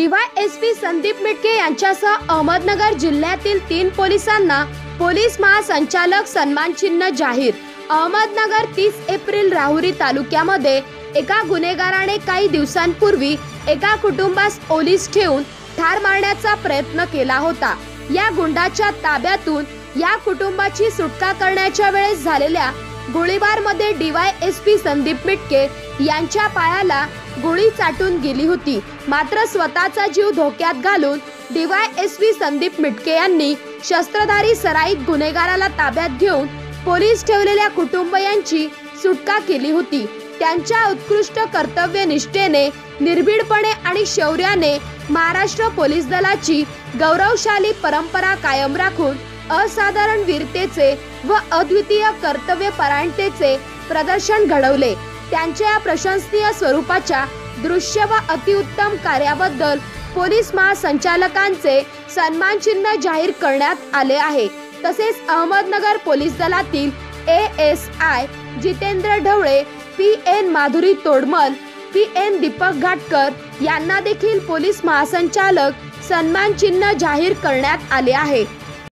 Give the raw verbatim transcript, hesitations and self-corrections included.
DySP Sandeep Mitke यांच्यासह अहमदनगर जिल्ह्यातील तीन पोलिसांना पोलीस महासंचालक सन्मान चिन्ह जाहीर। अहमदनगर तीस एप्रिल राहुरी तालुक्यामध्ये एका गुन्हेगाराने काही दिवसांपूर्वी एका कुटुंबास ओलीस ठेवून ठार मारण्याचा प्रयत्न केला होता। या गुंडाच्या ताब्यातून या कुटुंबाची सुटका करण्याच्या वेळेस झालेल्या गोळीबारमध्ये डीवायएसपी संदीप मिटके यांच्या पायाला गोळी चाटून गेली होती। मात्र स्वतःचा जीव धोक्यात घालून डीवायएसपी संदीप मिटके यांनी शस्त्रधारी सराईत गुन्हेगाराला ताब्यात घेऊन पोलीस ठेवलेल्या कुटुंबियांची सुटका केली होती। त्यांच्या उत्कृष्ट कर्तव्यनिष्ठेने, निर्भीडपणे आणि शौर्याने महाराष्ट्र पोलीस दलाची गौरवशाली परंपरा कायम राखून असाधारण वीरतेचे व अद्वितीय कर्तव्यपरायणतेचे प्रदर्शन घडवले। त्यांच्या या प्रशंसनीय स्वरूपाच्या दृश्य व अतिउत्तम कार्याबद्दल पोलीस महासंचालकांचे सन्मान चिन्ह जाहीर करण्यात आले आहे। तसेच अहमदनगर पोलीस दलातील A S I Jitendra Dhawale, P N Madhuri Todmal, P N Deepak Ghatkar यांना देखील पोलीस महासंचालक सन्मान चिन्ह जाहीर करण्यात आले आहे।